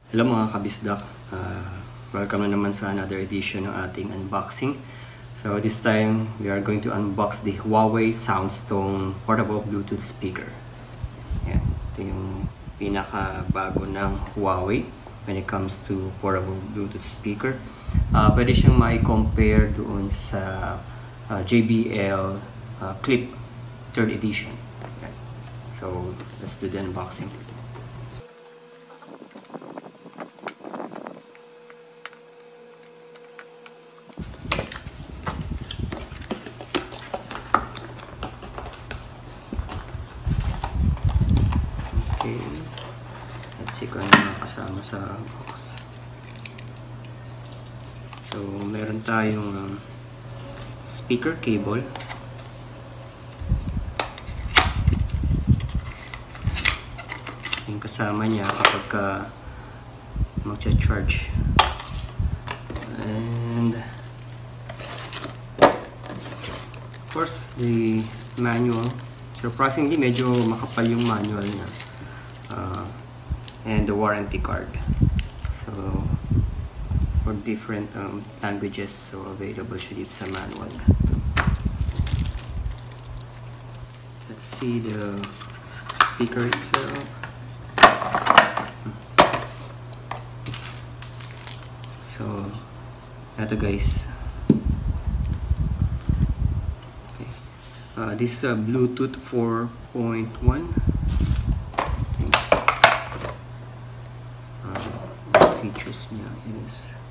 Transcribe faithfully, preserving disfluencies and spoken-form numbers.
Hello mga kabisdak, uh, welcome na naman sa another edition ng ating unboxing. So this time, we are going to unbox the Huawei Soundstone Portable Bluetooth Speaker. Yan, ito yung pinakabago ng Huawei when it comes to portable Bluetooth speaker. Uh, pwede siyang mai-compare doon sa uh, J B L uh, Clip third edition. Yan. So let's do the unboxing. Okay, let's see kung ano mga kasama sa box. So, meron tayong um, speaker cable, yung kasama niya kapag ka magcha-charge, and of course the manual. Surprisingly, medyo makapal yung manual niya. Uh, and the warranty card. So for different um, languages, so available siya dito sa manual. Let's see the speaker itself. So ito guys, okay. Uh, this is uh, Bluetooth four point one. Features niya is